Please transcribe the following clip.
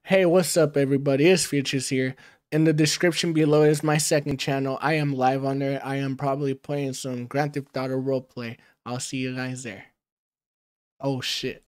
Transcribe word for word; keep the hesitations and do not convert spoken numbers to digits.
Hey, what's up, everybody? It's Futures here. In the description below is my second channel. I am live on there. I am probably playing some Grand Theft Auto roleplay. I'll see you guys there. Oh, shit.